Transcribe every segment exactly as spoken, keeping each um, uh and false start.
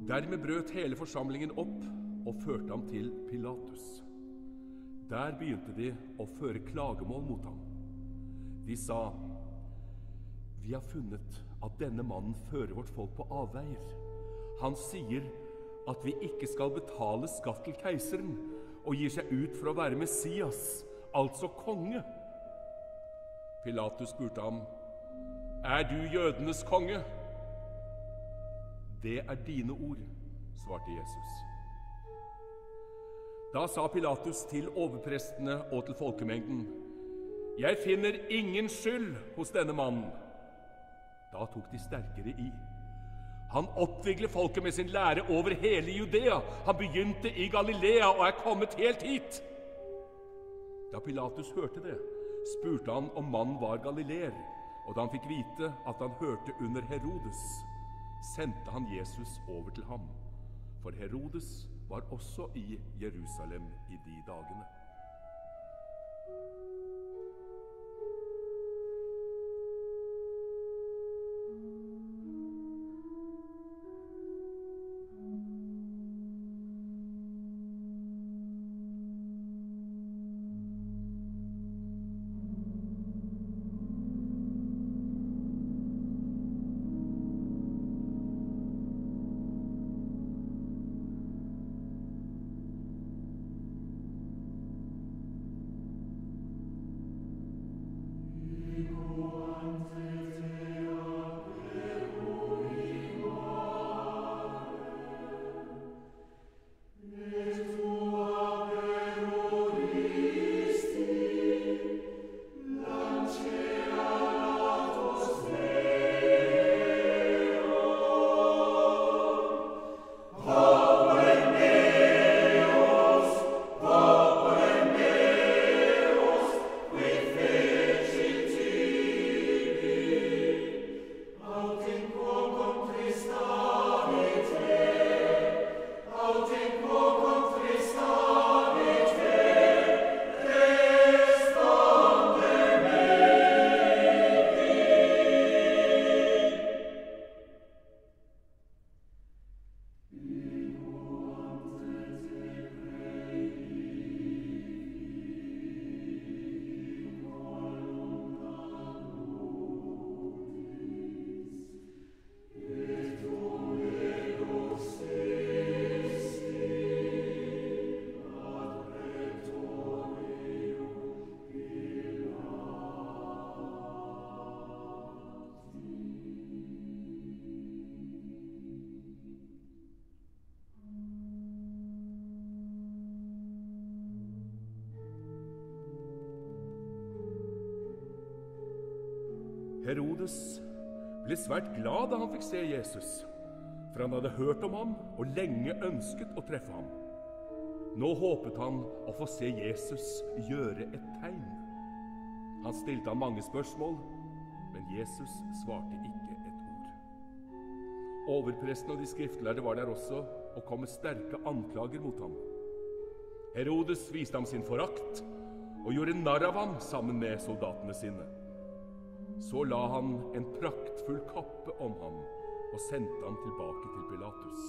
Dermed brøt hele forsamlingen opp og førte ham til Pilatus. Der begynte de å føre klagemål mot ham. De sa, «Vi har funnet at denne mannen fører vårt folk på avveier. Han sier at vi ikke skal betale skatt til keiseren, og gir seg ut for å være Messias, altså konge.» Pilatus spurte ham, «Er du jødenes konge?» «Det er dine ord», svarte Jesus. Da sa Pilatus til overprestene og til folkemengden, «Jeg finner ingen skyld hos denne mannen.» Da tok de sterkere i. «Han oppvigler folket med sin lære over hele Judea. Han begynte i Galilea og er kommet helt hit.» Da Pilatus hørte det, spurte han om mannen var galileer, og da han fikk vite at han hørte under Herodes, sendte han Jesus over til ham. For Herodes var også i Jerusalem i de dagene. Herodes ble svært glad da han fikk se Jesus, for han hadde hørt om ham og lenge ønsket å treffe ham. Nå håpet han å få se Jesus gjøre et tegn. Han stilte ham mange spørsmål, men Jesus svarte ikke et ord. Overpresten og de skriftlærde var der også og kom med sterke anklager mot ham. Herodes viste ham sin forakt og gjorde narr av ham sammen med soldatene sine. Så la han en praktfull kappe om ham og sendte ham tilbake til Pilatus.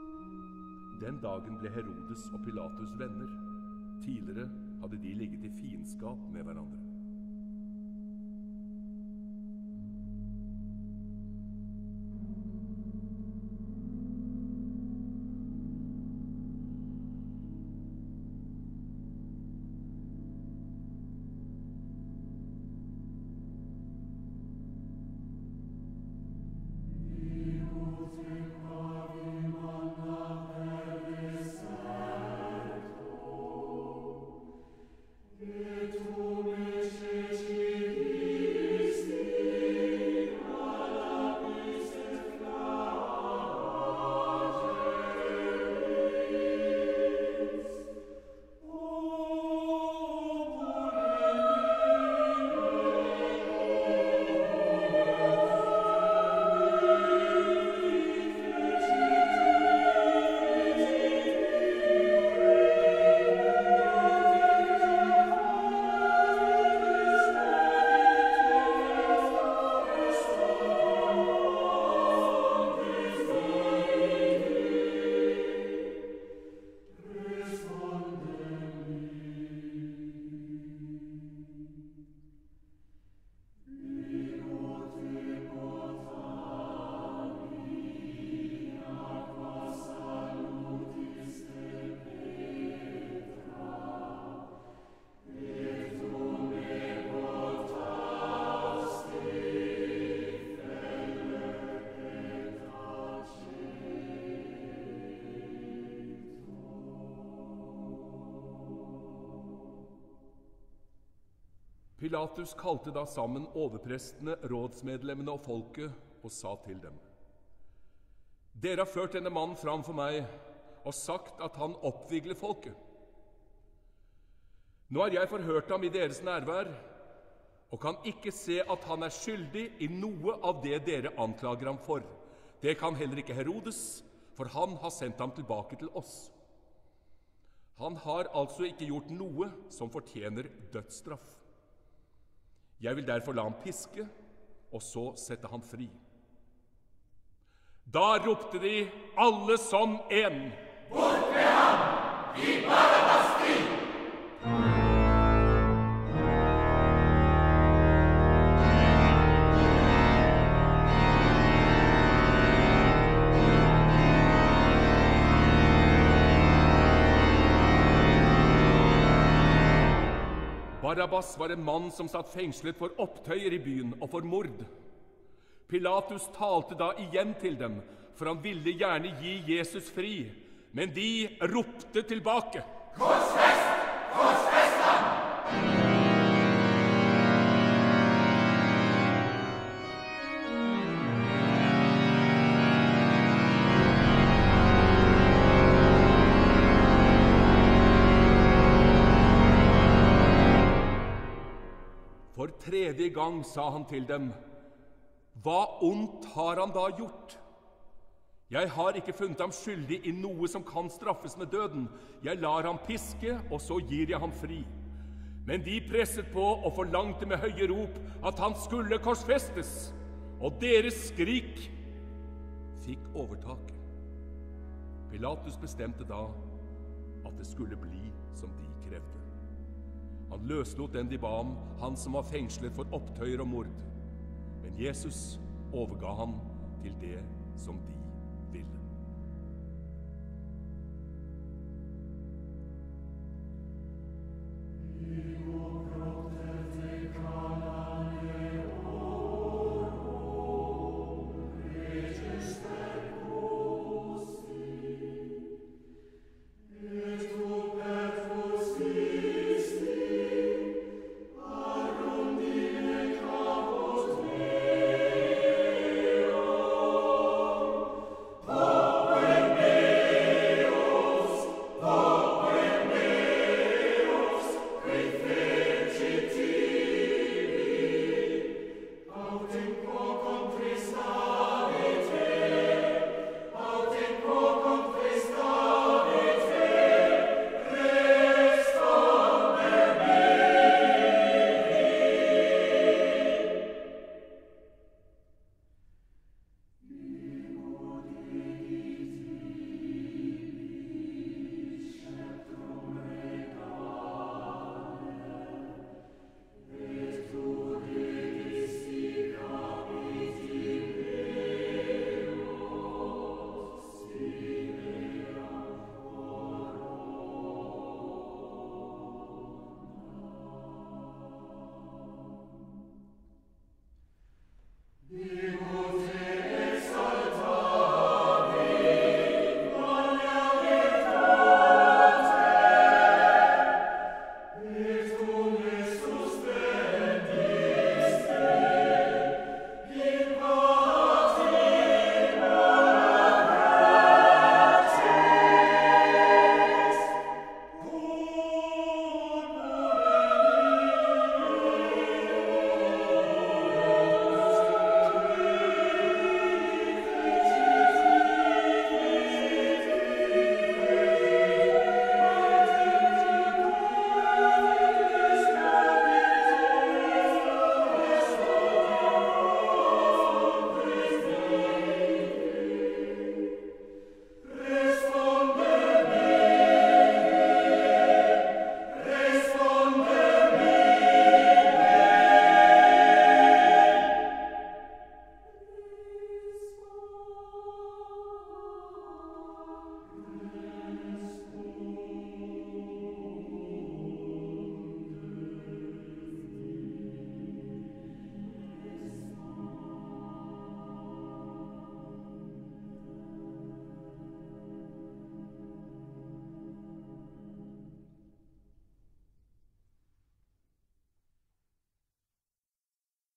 Den dagen ble Herodes og Pilatus venner. Tidligere hadde de ligget i fiendskap med hverandre. Et tu me Pilatus kalte da sammen overprestene, rådsmedlemmene og folket og sa til dem: Dere har ført denne mannen fram for meg og sagt at han oppvigler folket. Nå har jeg forhørt ham i deres nærvær, og kan ikke se at han er skyldig i noe av det dere anklager ham for. Det kan heller ikke Herodes, for han har sendt ham tilbake til oss. Han har altså ikke gjort noe som fortjener dødsstraff. Jeg vil derfor la ham piske, og så sette han fri. Da ropte de alle som en: Bort med ham! Gi Barabbas fri! Barabbas var en mann som satt fengslet for opptøyer i byen og for mord. Pilatus talte da igjen til dem, for han ville gjerne gi Jesus fri, men de ropte tilbake: Korsfest! Korsfest ham! For tredje gang sa han til dem: Hva ondt har han da gjort? Jeg har ikke funnet ham skyldig i noe som kan straffes med døden. Jeg lar ham piske, og så gir jeg ham fri. Men de presset på og forlangte med høye rop at han skulle korsfestes, og deres skrik fikk overtaket. Pilatus bestemte da at det skulle bli som de krevde. Han løslot den de ba om, han som var fengslet for opptøyer og mord. Men Jesus overga han til det som de ville. Vi går